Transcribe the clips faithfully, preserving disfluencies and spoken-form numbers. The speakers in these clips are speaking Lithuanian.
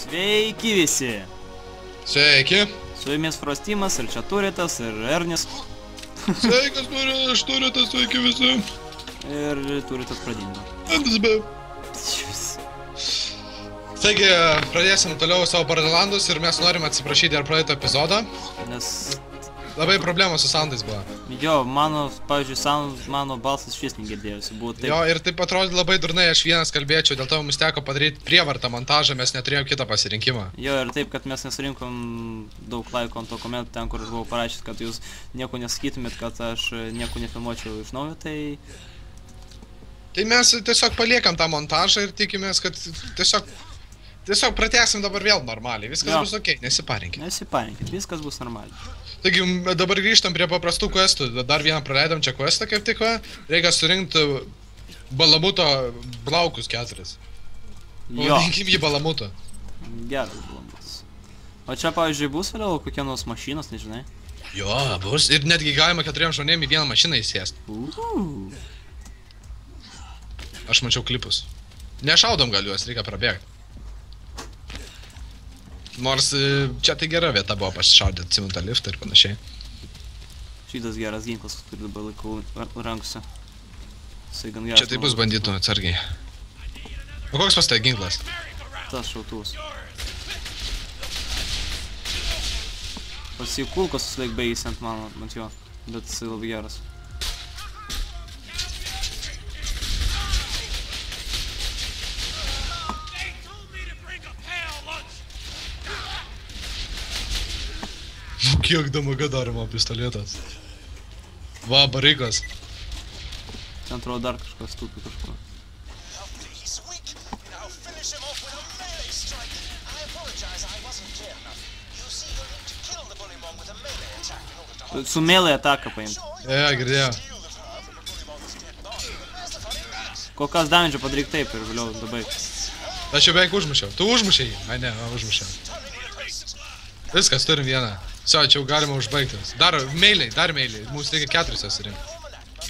Sveiki visi! Sveiki! Su jumis Frostimas ir čia Turitas ir Ernis. Sveikas, aš Turitas, sveiki visi! Ir Turitas pradingo. Antas be. Taigi, pradėsim toliau savo Borderlandus ir mes norim atsiprašyti dar praeitą epizodą. Nes... Labai problemos su soundais buvo. Jo, mano, pavyzdžiui, sound, mano balsas šis negirdėjusi, buvo taip. Jo, ir taip atrodė labai durnai, aš vienas kalbėčiau, dėl to mums teko padaryti prievartą montažą, mes neturėjom kitą pasirinkimą. Jo, ir taip, kad mes nesurinkom daug laiko ant to komentų ten, kur aš buvau parašęs, kad jūs nieko nesakytumėt, kad aš nieko nefilmuočiau iš naujo, tai... Tai mes tiesiog paliekam tą montažą ir tikimės, kad tiesiog... Tiesiog pratęsim dabar vėl normaliai, viskas jo. Bus okei, nesiparinkit. Nesiparinkit, viskas bus normaliai. Taigi, dabar grįžtam prie paprastų questų, dar vieną praleidom čia questą kaip tik va. Reikia surinkti Balamuto blaukus keturis. Jo. Pavadinkim jį Balamuto. Geras Balamutas. O čia, pavyzdžiui, bus vėliau kokie nors mašinos, nežinai? Jo, bus. Ir netgi galima keturiem žmonėm į vieną mašiną įsėsti. Uuu. Aš mačiau klipus. Nešaudom gal juos, reikia prabėgti. Nors čia tai gera vieta buvo pasišaudyti, atsimint tą liftą ir panašiai. Šitas geras ginklas, kurį dabar laikau rankose. Jisai gan geras. Čia tai bus bandytų atsargiai. O koks pas tai ginklas? Tas šautuvas. Pats jį kulkos susilaik beigis ant mano, ant jo, bet jisai labai geras. Kiek damaga daroma pistoletas. Va, barikas. Ten atrodo dar kažkas tūpi kažko. Su melee ataką paimti. E, girdėjau. Kol kas damage padaryk taip ir vėliau dabaig. Aš jau beveik užmušiau. Tu užmušiai jį? Ai ne, užmušiau. Viskas, turim vieną. Sio, čia jau galima užbaigti. Dar meiliai, dar meiliai. Mums reikia keturis susirinkti.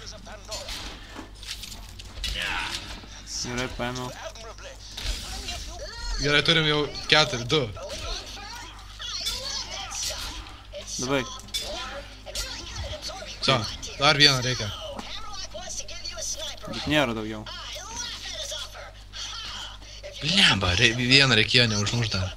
Gerai, paėmiau. Gerai, turim jau keturi, du. Dabar. Sio, dar vieną reikia. Bet nėra daugiau. Blemba, vieną reikėjo neužmušt dar.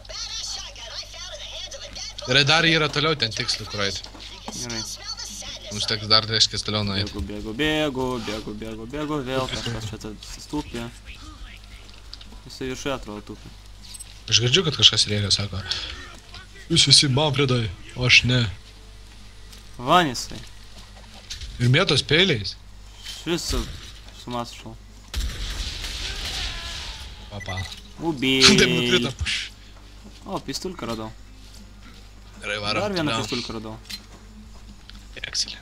Gerai, dar yra toliau ten tikslių, kur eiti. Gerai. Mums teks dar reiškės toliau nueiti. Bėgu, bėgu, bėgu, bėgu, bėgu, vėl kažkas čia stūpė. Jisai viršui atrodo tūpė. Aš girdžiu, kad kažkas rėkia, sako. Jūs visi man pridai, o aš ne. Van jisai. Ir mėtos peiliais. Šis su, su masu šau. Papa. Ubėj. Taip nukrito. O, pistulką radau. Gerai, varom. Dar vieną pistulką radau. Excellent.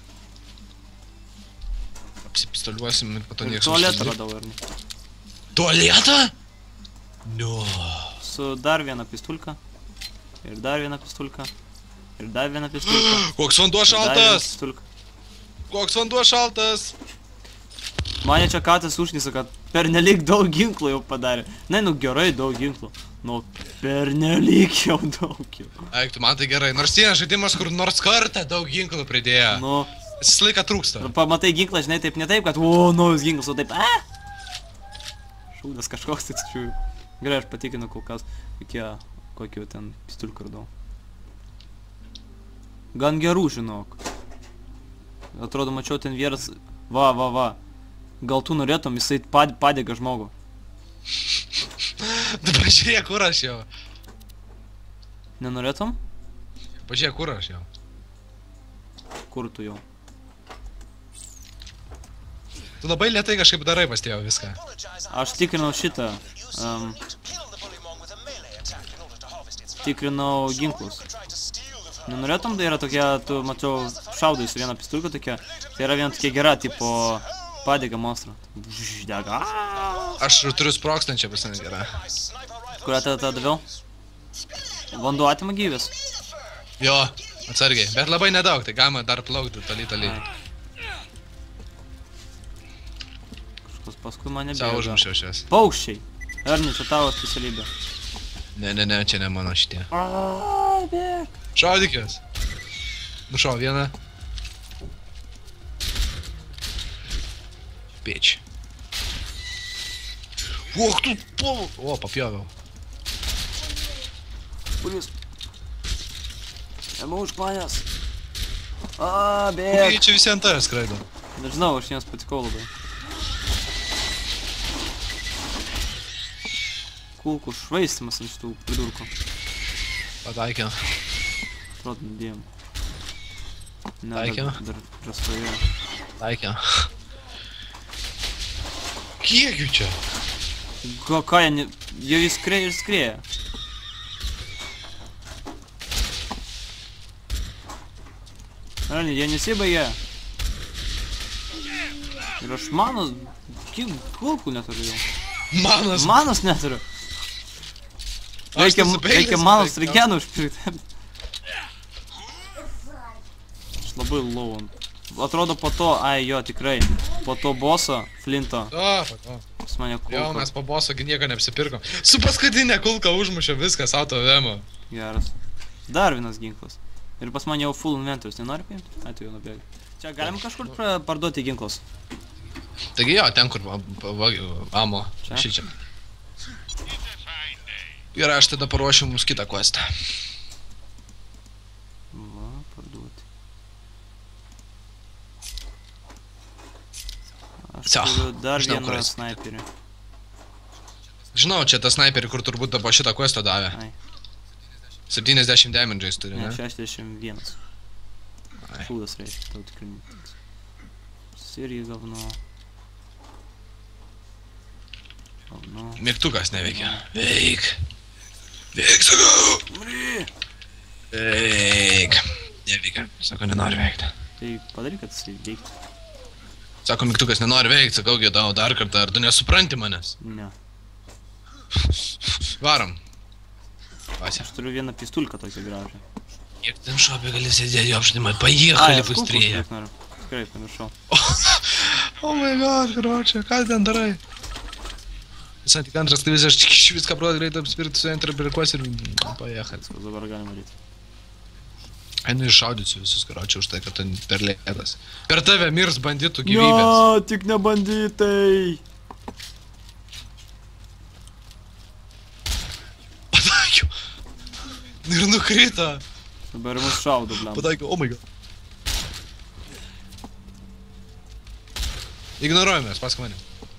Apsipistoliuosim ir pato nieks. Tualetą radau, ar ne? Tualetą? No. Su dar vieną pistulką. Ir dar vieną pistulką. Ir dar vieną pistulką. Koks vanduo šaltas! Koks vanduo šaltas! Mane čia katas užnisa, kad pernelyg daug ginklų jau padarė. Ne, nu gerai, daug ginklų. Nu, pernelyg jau daug jau. Eik, tu man tai gerai. Nors vienas žaidimas, kur nors kartą daug ginklų pridėjo. Nu. Jis laiką trūksta. Pamatai ginklą, žinai, taip ne taip, kad o, naujus ginklus, o taip, a? Šūdas kažkoks, tai čiūju. Gerai, aš patikinu kol kas, kokie, kokiu ten pistulką radau. Gan gerų, žinok. Atrodo, mačiau ten vienas, va, va, va. Gal tu norėtum, jisai padėga žmogų. Tu pažiūrėk, kur aš jau. Nenorėtum? Pažiūrėk, kur aš jau. Kur tu jau? Tu labai lėtai kažkaip darai pastėjau viską. Aš tikrinau šitą. Um, tikrinau ginklus. Nenorėtum, tai yra tokia, tu mačiau, šaudai su vieną pistulką tokia. Tai yra viena tokia gera, tipo... Padėga monstrą. Dega. Aš turiu sprokstančią visą gerą. Kurią tada tada daviau? Vanduo atima gyvės. Jo, atsargiai. Bet labai nedaug, tai galima dar plaukti toli toli. Kažkas paskui mane bėga. Savo užmušiau šias. Paukščiai. Erni, čia tavo specialybė. Ne, ne, ne, čia ne mano šitie. Aaaa, bėk. Šaudykės. Nušau vieną. Bitch. Och, tu pol... O, papjoviau. Kuris? Ėmau už manęs. Aaaa, bėk. Kai čia visi ant tavęs skraido. Nežinau, aš jiems patikau labai. Kulkų švaistimas ant šitų pridurkų. Pataikė. Atrodo, dėjom. Ne, Taikė? dar, dar prastojo. Taikė. Kiek jų čia? Ką, ką jie, ne... jie vis skrėja ir skrėja. Realiai, jie nesibaigė. Ir aš manos, kiek kulkų neturiu jau. Manas. Manos neturiu. Aš Reikia, tai su peiliais reikia manos beveik, regenų užpirkti. Aš labai low. Atrodo po to, ai jo, tikrai. Po to boso, Flinto. O, o. Pas mane kulka. Jo, mes po boso nieko neapsipirkom. Su paskutinė kulka užmušė viskas, auto vemo. Geras. Dar vienas ginklas. Ir pas mane jau full inventorius, nenori paimti? Ai, tu jau nubėgai. Čia galim kažkur pra- parduoti ginklus. Taigi jo, ten kur va- va- amo. Čia? Šičia. Gerai, aš tada paruošiu mums kitą questą. Va, parduoti. Aš Cio, turiu dar žinau, kur vieną esi. sniperį. Žinau, čia tas sniperį, kur turbūt po šitą questą davė. Ai, septyniasdešimt damage'ais turi, ne, ne? šešiasdešimt vienas. Ai. Šūdas reiškia, tau tikrai netiks. Sirija gavno. Gavno. Mygtukas neveikia. Veik. Veik, sakau. Mri! Veik. Neveikia. Sako, nenori veikti. Tai padaryk, kad jisai veiktų. Sako, mygtukas nenori veikti, sakau, tau dar kartą, ar tu nesupranti manęs? Ne. Varom. Vasia. Aš turiu vieną pistulką tokią gražią. Kiek ten šopė gali sėdėti, apštimai, pajiechali aš kulkų pustrėje. užpirkt noriu. Tikrai pamiršau. Oh my god, karočią, ką ten darai? Visai tik antras klivės, aš tik iš viską pradėjau greitai apspirti su enter brekuos ir pajechali. Viskas dabar galima daryti. Einu iššaudysiu visus, karočią, už tai, kad ten per lėtas. Per tave mirs banditų gyvybės. Ne, tik ne banditai. Pataikiau. Ir nukrito. Dabar mus šaudo, blem. Pataikiau, oh my god. Ignoruojame, pask mane.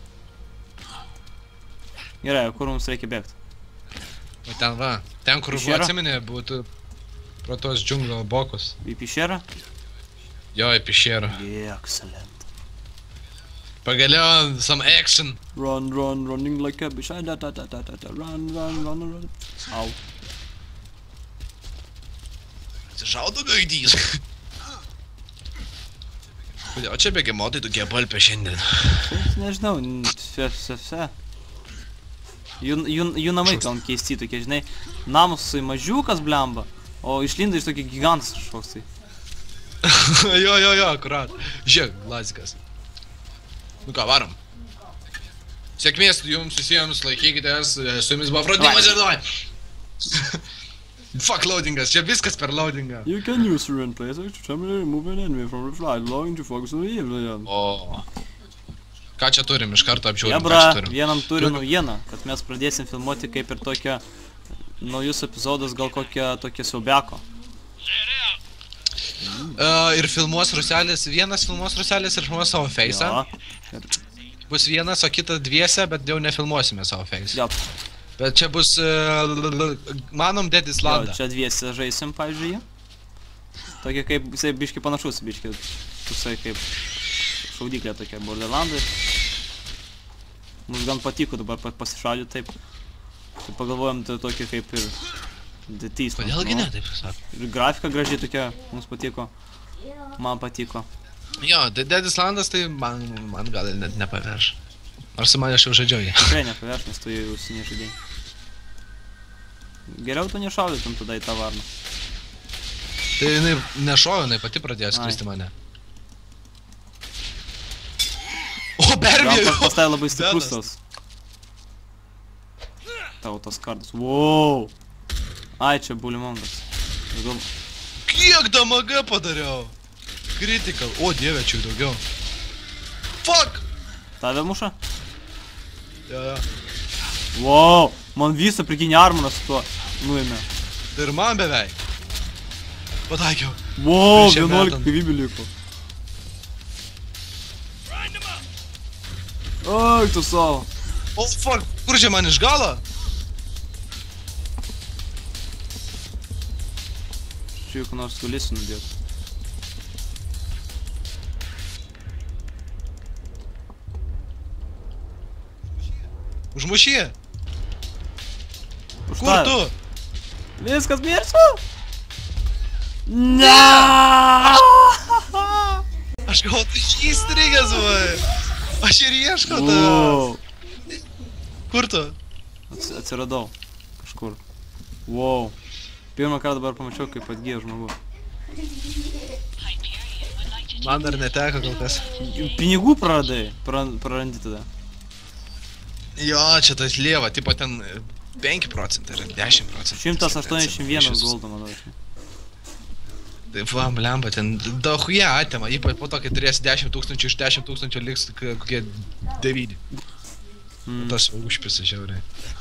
Gerai, o kur mums reikia bėgti? O ten va, ten kur buvo Pišėra? atsiminė, būtų pro tos džiunglio bokus. Į pišerą? Jo, į pišėrą. Excellent. Pagaliau, some action. Run, run, running like a bitch. Da, da, da, da, da, da. Run, run, run, run. Au. Atsišaudo gaidys. Kodėl čia begemotai tokie palpė šiandien? Nežinau, se, se, se. Jų, jų, jų namai gal keisti tokie, žinai. Namusai mažiukas blemba, o išlinda iš tokio gigantas kažkoks tai. Jo, jo, jo, akurat. Žiūrėk, lazikas. Nu ką, varom. Sėkmės jums visiems, laikykitės, su jumis buvo Frodimas ir davai. Fuck loadingas, čia viskas per loadingą. You can use your end place to temporarily remove an enemy from the flight, allowing to focus on the evil. O. Ką čia turim, iš karto apžiūrim, ką Jebra, čia turim. vienam turiu Turim- naujieną, kad mes pradėsim filmuoti kaip ir tokią naujus epizodus, gal kokią tokią siaubiako. Uh, ir filmuos Ruselis, vienas filmuos Ruselis ir filmuos savo face'ą. Jo. Ir, Bus vienas, o kitas dviese, bet jau nefilmuosime savo face. jo, Bet čia bus, uh, manom, Dead jo, Islanda. čia dviese žaisim, pavyzdžiui, jį. Tokia kaip, jisai biški panašus, biški, pusai kaip šaudyklė tokia, Borderlandai. Mums gan patiko dabar pa- pasišaudyti taip. Tai pagalvojom, tai tokia kaip ir The Teasman. Kodėlgi nu. ne, taip sako. Ir grafika gražiai tokia, mums patiko. Man patiko. Jo, De- Dead Islandas tai man, man gal ir net nepaveš. Nors su manęs jau žaidžiau jį. Tikrai nepaveš, nes tu jau seniai žaidėjai. Geriau tu nešaudytum tada į tą varną. Tai jinai nešojo, jinai pati pradėjo skristi Ai. mane. O, Gal pervėjau! pas- pas tai labai stiprus Dedas. tas. tavo tas kardas. Wow. Ai, čia bulimongas. Gal... Kiek damaga padariau? Critical. O, dieve, čia daugiau. Fuck! Tave muša? Jo, jo. Wow. Man visą prikinį armoną su tuo nuėmė. Ir man beveik. Pataikiau. Wow, Prieš ją vienuolika metant. gyvybių liko. Ai, tu savo. O, fuck. Kur čia man iš galo? Čia juk nors galėsi nudėti. Užmušyje. Už Kur tave. tu? Viskas mirsiu? Ne! Aš galvoju, tu šį įstrigęs buvai. Aš ir ieškau tavęs. Wow. Kur tu? Ats- Atsiradau. Kažkur. Wow. Pirmą kartą dabar pamačiau, kaip atgyja žmogus. Man dar neteko kol kas. Pinigų praradai. Pra- Prarandi tada. Jo, čia tas lieva, tipo ten penki procentai ar dešimt procentų. šimtas aštuoniasdešimt vienas goldo, manau. Taip, va, blemba, ten dahuja atema, ypač po to, kai turėsi dešimt tūkstančių, iš dešimt tūkstančių liks k- kokie devyni. Mm. Tas užpisa žiauriai.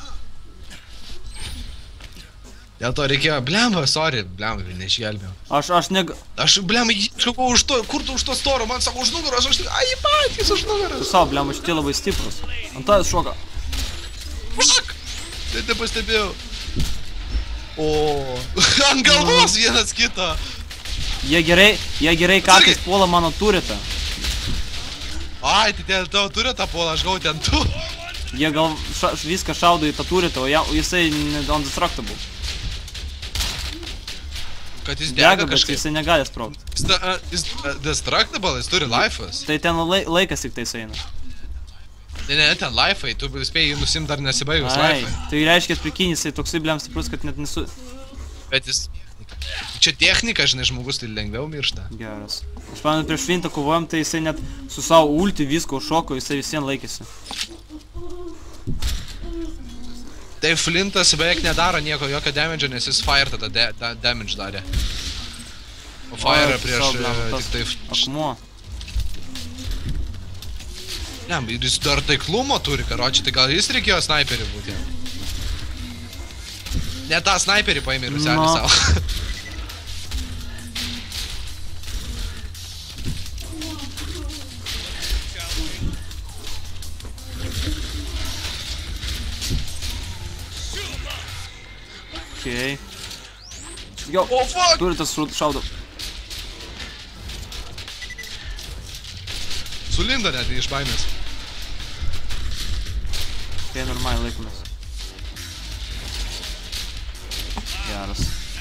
Dėl to reikėjo, blemba, sorry, blemba, neišgelbėjau. Aš, aš neg... Aš, blemba, ieškau už to, kur tu už to storo, man sako už nugaros, aš, ai, patys už nugaros. Savo, blem, šitie labai stiprus. Ant tavęs šoka. Fuck! Tai nepastebėjau. O, ant galvos vienas kito. Jie gerai, jie gerai kartais puola mano turitą. Ai, tai ten tavo turi tą polą, aš gau ten tu. Jie gal ša, viską šaudo į tą turitą, o ja, jisai ne- undestructible. Kad jis dega Dega, bet kažkaip. jisai negali sprogti. Jis, da- a, jis a, destructible, jis turi life'as. Tai ten lai, laikas tik tais eina. Ne, ne, ten life'ai, tu spėjai jį nusimt dar nesibaigus Ai, life'ai. tai reiškia prikinis, jisai toksai blem stiprus, kad net nesu... Bet jis... Čia technika, žinai, žmogus tai lengviau miršta. Geras. Aš pamenu, prieš Flintą kovojom, tai jisai net su savo ulti visko šoko, jisai visien laikėsi. Tai Flintas beveik nedaro nieko, jokio damage'o, nes jis fire tada da, da, damage darė. O fire Oi, prieš sau, blemba, e, tas tik tai... Akmuo. Ne, ir jis dar taiklumo turi, karoči, tai gal jis reikėjo sniperį būti. Ne tą sniperį paėmė ir nuselį No. savo. Okei. Jo, O, fuck! turitas šau- šaudo. Sulindo net iš baimės. Tai normaliai laikomės. Geras.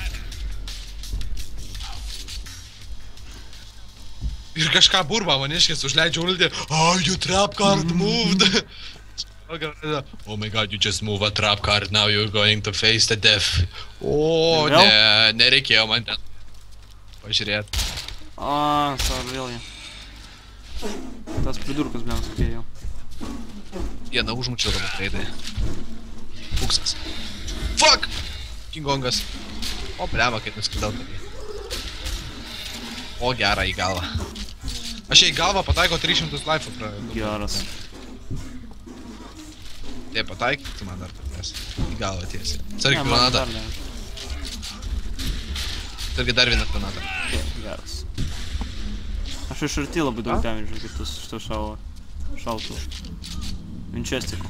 Ir kažką burba maniškis užleidžia ultį. Oh, you trap card moved. Oh my god, you just move a trap card, now you're going to face the death. O, Ir vėl? ne, nereikėjo man ten. Pažiūrėt. A, sorry, vėl jie. Tas pridurkas, blem, skėjo. Vieną užmučiau dabar treidai. Fuksas. Fuck! Kingongas. O, blema, kaip nuskridau tokį. O, gerą į galvą. Aš į galvą pataiko tris šimtus life'ų pra... Geras. Tai pataikyk, tu man dar patės. Į galvą tiesiai. Sargi Ne, man granatą. dar ne. Sargi dar vieną granatą. Okei, geras. Aš iš arti labai daug damage, kaip tu šito šavo... šautų. Winchesteriu.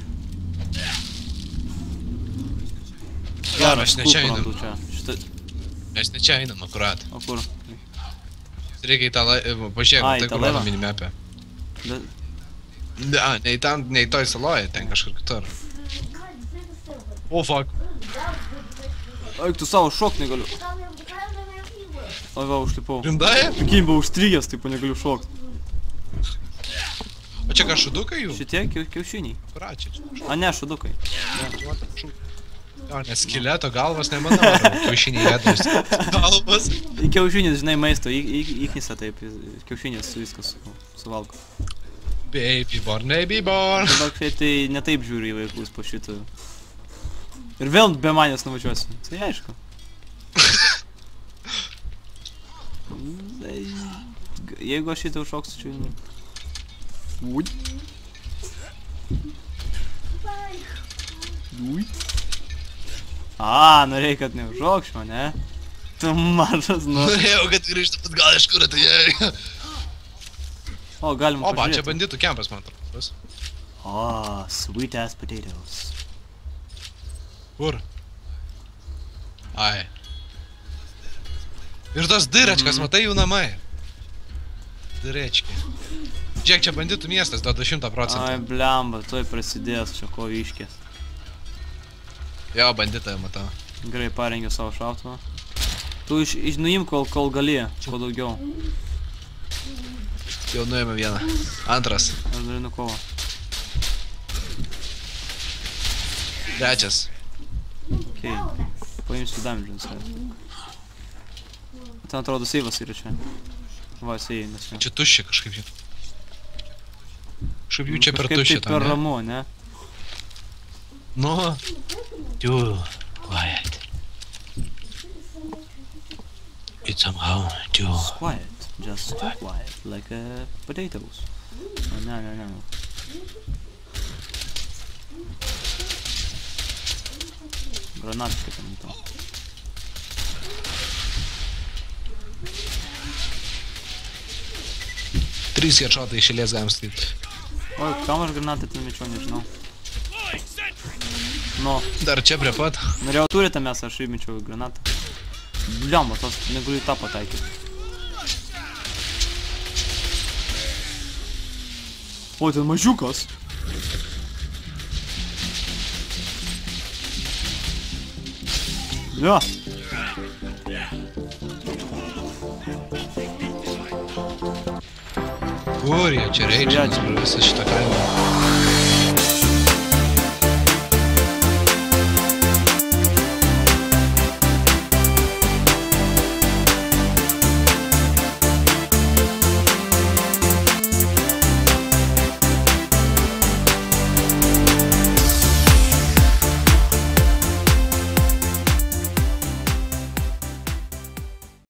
Gerai, mes ne čia kulkų einam. randu čia. Šitą... Mes ne čia einam, akurat. O kur? Reikia į tą laivą, pažiūrėk, Ai, tai tą kur laivą? mano minimapė. Bet... Ne, a, ne į tam, ne į toj saloje, ten kažkur kitur. O, fuck. Eik tu savo, šokt negaliu. O va, užlipau. Rimdai? Prikim, buvau užstrigęs, taip negaliu šokt. O čia ką, šudukai jų? Šitie kiau- kiaušiniai. Pračia čia. A ne, šudukai. Jo, nes skileto galvas nemanau, ar kiaušiniai ėdas. Galvas. Į kiaušinis, žinai, maisto, į- į- įknisa taip, į- kiaušinis viskas su- suvalgo. Baby born, baby born. Dabar kai tai ne taip žiūri į vaikus po šitą. Ir vėl be manęs nuvažiuosi. Tai aišku. Tai... Jeigu aš šitą užšoksiu, čia... Ui. Ui. A, norėjai, kad neužšokš mane. Tu mažas, nu. Norėjau, kad grįžtų, bet gal iš kur atėjai. O, galima Opa, pažiūrėti. čia banditų kempas, man atrodo. O, sweet ass potatoes. Kur? Ai. Ir tos diračkas, matai jų namai. Diračkai. Žiūrėk, čia banditų miestas, duoda šimtą Ai, procentų. blemba, tuoj prasidės čia koviškės. Jo, banditai, matau. Gerai, parengiau savo šautuvą. Tu iš, iš nuimk, kol, kol gali, kuo daugiau. Jau nuėjome vieną. Antras. Aš dalinu kovą. Trečias. Okei. Paimsiu damage ant savęs. Ten atrodo seivas yra čia. Va, seiv, nes čia. Čia tuščia kažkaip jų. Kažkaip jų čia per Kažkaip tuščia tai per tam, ne? ramu, ne? Nu. You, quiet. It's somehow too... Quiet, just too quiet, like uh, potatoes. Oh, ne, ne, ne. Granatiškai ten to. Trys headshotai išėlės galim statyti. Oi, kam aš granatą ten mečiau, nežinau. Nu, Dar čia prie pat. norėjau turite mes, aš įmečiau granatą. Bliamba, tos negaliu į tą pataikyti. O, ten mažiukas. Ja. Kur jie čia reičiamas per visą šitą kaimą?